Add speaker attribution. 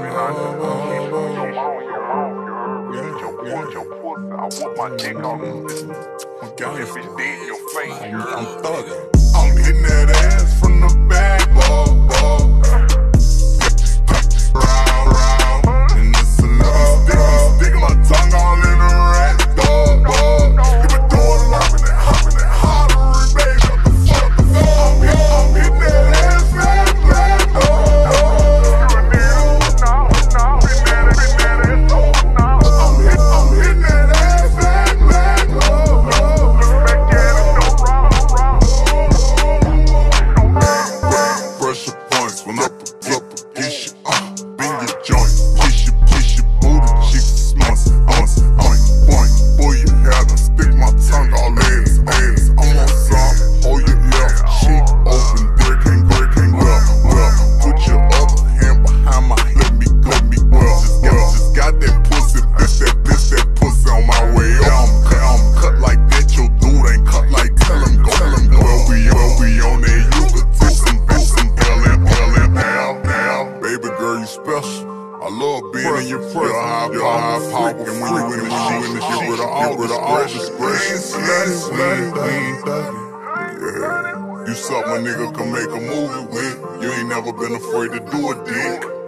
Speaker 1: whoop my dick on you. Bitch dead in your face,
Speaker 2: I'm thuggin'.
Speaker 3: I'm hitting that ass from the back, round, and it's a little sticking my tongue all in the rat, You been doing a lot with that hollering, baby. What the fuck? I'm hitting that ass, pressure points when up against you, bend your joint, push your booty, cheeks, point, boy, you had to stick my tongue all ass, I'm on some, hold your left cheek open, there can't well, put your other hand behind my head, let me just got that pussy, bitch, that pussy on my way, I'm cut like that, your dude ain't cut like, tell him go, well, we on there, you could take some baby girl, you special. I love being in your presence. You're high power, and when you in the shit with all discretion. You something a nigga can make a movie with. You ain't never been afraid to do a dick.